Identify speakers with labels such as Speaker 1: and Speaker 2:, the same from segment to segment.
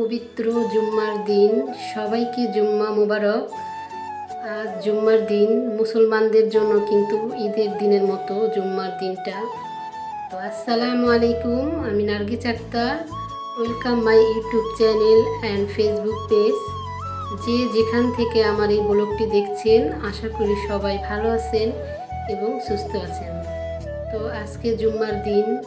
Speaker 1: পবিত্র জুম্মার দিন সবাইকে জুম্মা মুবারক। আজ জুম্মার দিন মুসলমানদের জন্য কিন্তু ঈদের দিনের মতো জুম্মার দিনটা। তো আসসালামু আলাইকুম, আমি Nargis Akter. Welcome my YouTube channel and Facebook page. যে যেখান থেকে আমার এই ব্লগটি দেখছেন, আশা করি সবাই ভালো আছেন এবং সুস্থ আছেন। তো আজকে জুম্মার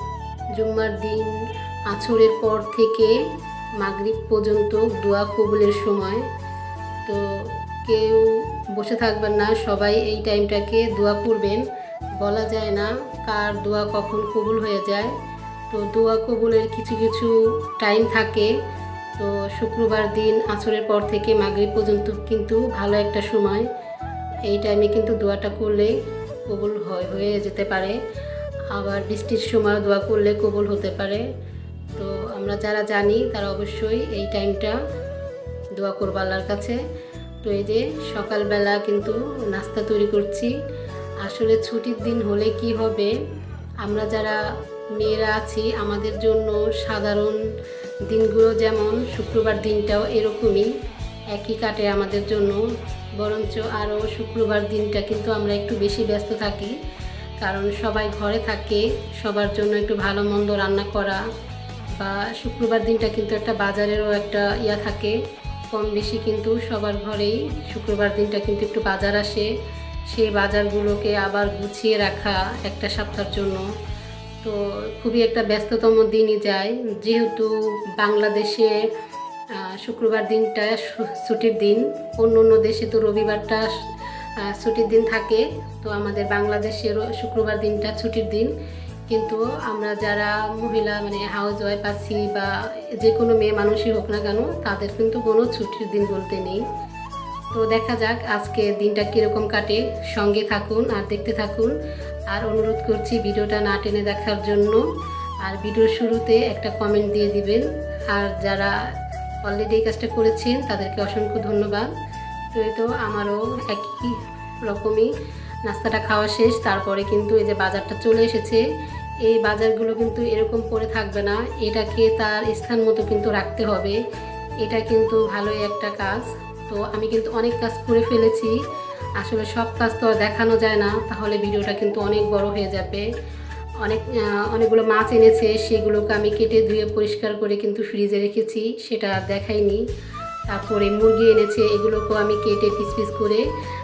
Speaker 1: দিন আছরের পর থেকে মাগরিব পর্যন্ত দোয়া কবুলের সময়। তো কেউ বসে থাকবেন না, সবাই এই টাইমটাকে দোয়া করবেন। বলা যায় না কার দোয়া কখন কবুল হয়ে যায়। তো দোয়া কবুলের কিছু কিছু টাইম থাকে। তো শুক্রবার দিন আছরের পর থেকে মাগরিব পর্যন্ত কিন্তু ভালো একটা সময়। এই টাইমে কিন্তু দোয়াটা করলে কবুল হয়ে যেতে পারে। আবার বৃষ্টির সময় দোয়া করলে কবুল হতে পারে। তো আমরা যারা জানি তারা অবশ্যই এই টাইমটা দোয়া করবো আল্লাহর কাছে। তো এই যে সকালবেলা কিন্তু নাস্তা তৈরি করছি। আসলে ছুটির দিন হলে কি হবে, আমরা যারা মেয়েরা আছি আমাদের জন্য সাধারণ দিনগুলো যেমন শুক্রবার দিনটাও এরকমই একই কাটে আমাদের জন্য। বরঞ্চ আরও শুক্রবার দিনটা কিন্তু আমরা একটু বেশি ব্যস্ত থাকি, কারণ সবাই ঘরে থাকে, সবার জন্য একটু ভালো মন্দ রান্না করা। বা শুক্রবার দিনটা কিন্তু একটা বাজারেরও একটা থাকে, কম বেশি কিন্তু সবার ঘরেই শুক্রবার দিনটা কিন্তু একটু বাজার আসে। সেই বাজারগুলোকে আবার গুছিয়ে রাখা একটা সপ্তাহের জন্য। তো খুবই একটা ব্যস্ততম দিনই যায়, যেহেতু বাংলাদেশে শুক্রবার দিনটা ছুটির দিন। অন্য দেশে তো রবিবারটা ছুটির দিন থাকে, তো আমাদের বাংলাদেশের শুক্রবার দিনটা ছুটির দিন। কিন্তু আমরা যারা মহিলা হাউস ওয়াইফ আছি বা যে কোনো মেয়ে মানুষই হোক না কেন, তাদের কিন্তু কোনো ছুটির দিন বলতে নেই। তো দেখা যাক আজকে দিনটা কীরকম কাটে। সঙ্গে থাকুন আর দেখতে থাকুন। আর অনুরোধ করছি ভিডিওটা না টেনে দেখার জন্য। আর ভিডিওর শুরুতে একটা কমেন্ট দিয়ে দিবেন। আর যারা অলরেডি এই কাজটা করেছেন তাদেরকে অসংখ্য ধন্যবাদ। তো এই তো আমারও একই রকমই নাস্তাটা খাওয়া শেষ। তারপরে কিন্তু এই যে বাজারটা চলে এসেছে। এই বাজারগুলো কিন্তু এরকম পড়ে থাকবে না, এটাকে তার স্থান মতো কিন্তু রাখতে হবে। এটা কিন্তু ভালোই একটা কাজ। তো আমি কিন্তু অনেক কাজ করে ফেলেছি। আসলে সব কাজ তো দেখানো যায় না, তাহলে ভিডিওটা কিন্তু অনেক বড় হয়ে যাবে। অনেকগুলো মাছ এনেছে, সেগুলোকে আমি কেটে ধুয়ে পরিষ্কার করে কিন্তু ফ্রিজে রেখেছি, সেটা দেখাইনি। তারপরে মুরগি এনেছে, এগুলোকেও আমি কেটে পিস পিস করে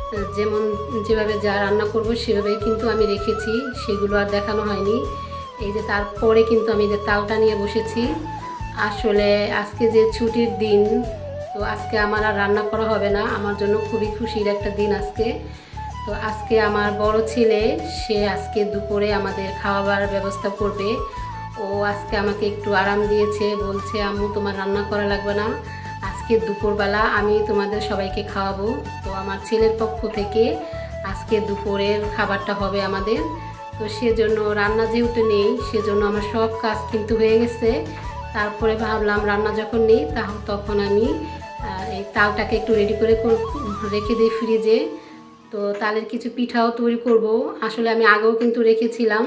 Speaker 1: যেভাবে যা রান্না করব সেভাবেই কিন্তু আমি রেখেছি, সেগুলো আর দেখানো হয়নি। এই যে তারপরে কিন্তু আমি যে তালটা নিয়ে বসেছি। আসলে আজকে যে ছুটির দিন, তো আজকে আমার আর রান্না করা হবে না। আমার জন্য খুবই খুশির একটা দিন আজকে। তো আজকে আমার বড় ছেলে, সে আজকে দুপুরে আমাদের খাওয়াবার ব্যবস্থা করবে। ও আজকে আমাকে একটু আরাম দিয়েছে, বলছে আম্মু তোমার রান্না করা লাগবে না, আজকে দুপুরবেলা আমি তোমাদের সবাইকে খাওয়াবো। তো আমার ছেলের পক্ষ থেকে আজকে দুপুরের খাবারটা হবে আমাদের। তো সেজন্য রান্না যেহেতু নেই, সেজন্য আমার সব কাজ কিন্তু হয়ে গেছে। তারপরে ভাবলাম রান্না যখন নেই তখন আমি এই তালটাকে একটু রেডি করে রেখে দিই ফ্রিজে। তো তালের কিছু পিঠাও তৈরি করব। আসলে আমি আগেও কিন্তু রেখেছিলাম,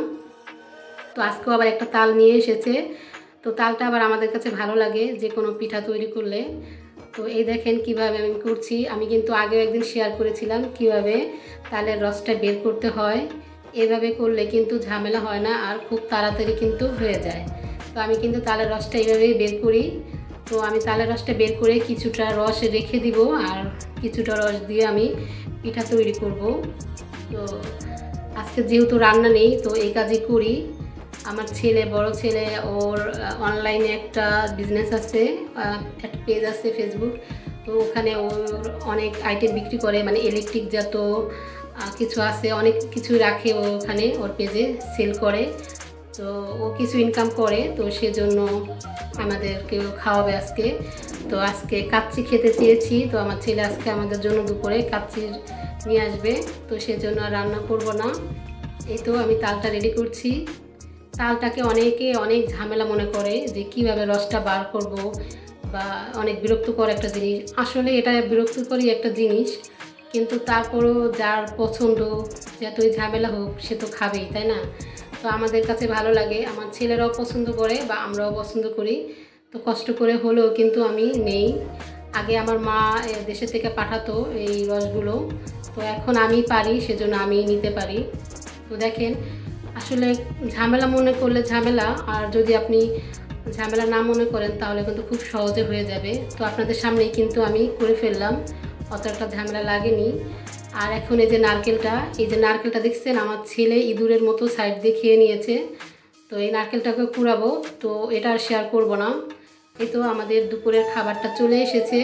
Speaker 1: তো আজকেও আবার একটা তাল নিয়ে এসেছে। তো তালটা আবার আমাদের কাছে ভালো লাগে যে কোনো পিঠা তৈরি করলে। তো এই দেখেন কিভাবে আমি করছি। আমি কিন্তু আগেও একদিন শেয়ার করেছিলাম কিভাবে তালের রসটা বের করতে হয়। এভাবে করলে কিন্তু ঝামেলা হয় না, আর খুব তাড়াতাড়ি কিন্তু হয়ে যায়। তো আমি কিন্তু তালের রসটা এইভাবেই বের করি। তো আমি তালের রসটা বের করে কিছুটা রস রেখে দিব, আর কিছুটা রস দিয়ে আমি পিঠা তৈরি করব। তো আজকে যেহেতু রান্না নেই, তো এই কাজই করি। আমার বড় ছেলে, ওর অনলাইনে একটা বিজনেস আছে, একটা পেজ আছে ফেসবুক। তো ওখানে ওর অনেক আইটেম বিক্রি করে, ইলেকট্রিক যত কিছু আছে অনেক কিছু রাখে ও ওখানে ওর পেজে সেল করে। তো ও কিছু ইনকাম করে, তো সেজন্য আমাদেরকেও খাওয়াবে আজকে। তো আজকে কাচ্চি খেতে চেয়েছি, তো আমার ছেলে আজকে আমাদের জন্য দুপুরে কাচ্চি নিয়ে আসবে। তো সেজন্য আর রান্না করব না। এই তো আমি তালটা রেডি করছি। তালটাকে অনেকে অনেক ঝামেলা মনে করে যে কিভাবে রসটা বার করব, বা অনেক বিরক্তকর একটা জিনিস। আসলে এটা বিরক্তকরই একটা জিনিস, কিন্তু তারপরও যার পছন্দ, যতই ঝামেলা হোক সে তো খাবেই, তাই না? তো আমাদের কাছে ভালো লাগে, আমার ছেলেরাও পছন্দ করে বা আমরাও পছন্দ করি। তো কষ্ট করে হলেও কিন্তু আমি নেই। আগে আমার মা দেশের থেকে পাঠাতো এই রসগুলো, তো এখন আমি পারি, সেজন্য আমি নিতে পারি। তো দেখেন, আসলে ঝামেলা মনে করলে ঝামেলা, আর যদি আপনি ঝামেলা না মনে করেন তাহলে কিন্তু খুব সহজে হয়ে যাবে। তো আপনাদের সামনেই কিন্তু আমি করে ফেললাম, অতটা ঝামেলা লাগেনি। আর এখন এই যে নারকেলটা দেখছেন, আমার ছেলে ইঁদুরের মতো সাইড দিয়ে খেয়ে নিয়েছে। তো এই নারকেলটাকে কুড়াবো, তো এটা আর শেয়ার করব না। এই তো আমাদের দুপুরের খাবারটা চলে এসেছে।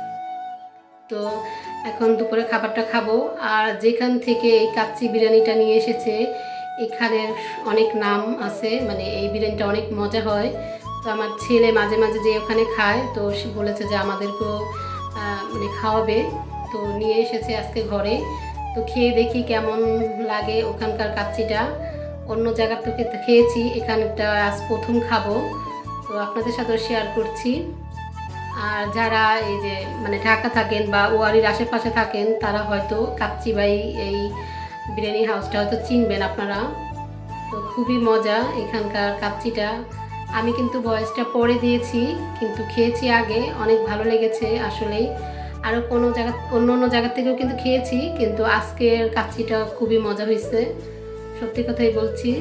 Speaker 1: তো এখন দুপুরে খাবারটা খাবো। আর যেখান থেকে এই কাচ্চি বিরিয়ানিটা নিয়ে এসেছে, এখানের অনেক নাম আছে, মানে এই বিরিয়ানিটা অনেক মজা হয়। তো আমার ছেলে মাঝে মাঝে যে ওখানে খায়, তো সে বলেছে যে আমাদেরকেও মানে খাওয়াবে, তো নিয়ে এসেছে আজকে ঘরে। তো খেয়ে দেখি কেমন লাগে ওখানকার কাচ্চিটা। অন্য জায়গা থেকে খেয়েছি, এখানটা আজ প্রথম খাবো, তো আপনাদের সাথেও শেয়ার করছি। আর যারা এই যে মানে ঢাকা থাকেন বা ওয়ারির আশেপাশে থাকেন, তারা হয়তো কাচ্চি বাই এই বিরিয়ানি হাউসটা হয়তো চিনবেন আপনারা। তো খুবই মজা এখানকার কাচ্চিটা। আমি কিন্তু ভয়েসটা পরে দিয়েছি, কিন্তু খেয়েছি আগে, অনেক ভালো লেগেছে আসলেই। আরও অন্য জায়গা থেকেও কিন্তু খেয়েছি, কিন্তু আজকের কাচ্চিটা খুবই মজা হয়েছে, সত্যি কথাই বলছি।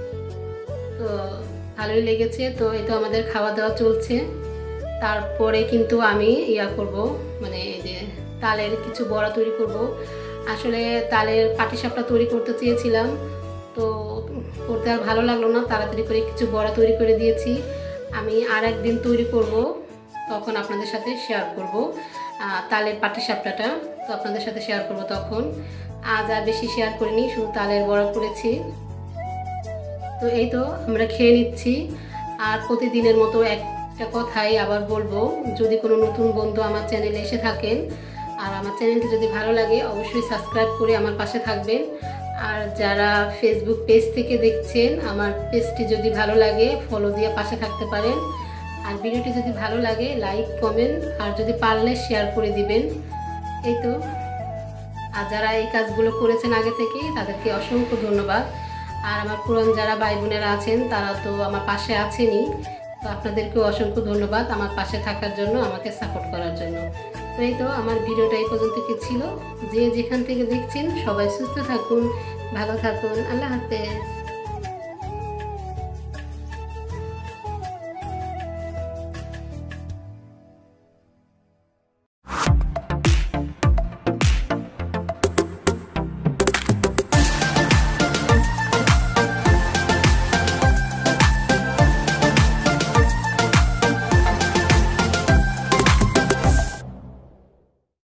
Speaker 1: তো ভালোই লেগেছে। তো এই তো আমাদের খাওয়া দাওয়া চলছে। তারপরে কিন্তু আমি করব, মানে এই যে তালের কিছু বড়া তৈরি করব। আসলে তালের পাটিসাপটা তৈরি করতে চেয়েছিলাম, তো করতে আর ভালো লাগলো না, তাড়াতাড়ি করে কিছু বড়া তৈরি করে দিয়েছি। আমি আর একদিন তৈরি করব, তখন আপনাদের সাথে শেয়ার করব তালের পাটিসাপটাটা, তো আপনাদের সাথে শেয়ার করব তখন। আজ আর বেশি শেয়ার করিনি, শুধু তালের বড়া করেছি। তো এই তো আমরা খেয়ে নিচ্ছি। আর প্রতিদিনের মতো একটা কথাই আবার বলবো, যদি কোনো নতুন বন্ধু আমার চ্যানেলে এসে থাকেন আর আমার চ্যানেলটি যদি ভালো লাগে, অবশ্যই সাবস্ক্রাইব করে আমার পাশে থাকবেন। আর যারা ফেসবুক পেজ থেকে দেখছেন, আমার পেজটি যদি ভালো লাগে ফলো দিয়ে পাশে থাকতে পারেন। আর ভিডিওটি যদি ভালো লাগে লাইক কমেন্ট, আর যদি পারলে শেয়ার করে দিবেন। এই তো, আর যারা এই কাজগুলো করেছেন আগে থেকেই, তাদেরকে অসংখ্য ধন্যবাদ। আর আমার পুরান যারা ভাই বোনেরা আছেন, তারা তো আমার পাশে আছেনই, তো আপনাদেরকেও অসংখ্য ধন্যবাদ আমার পাশে থাকার জন্য, আমাকে সাপোর্ট করার জন্য। তো এই তো আমার ভিডিওটা এই পর্যন্ত কি ছিল। যে যেখান থেকে দেখছেন সবাই সুস্থ থাকুন, ভালো থাকুন। আল্লাহ হাফেজ।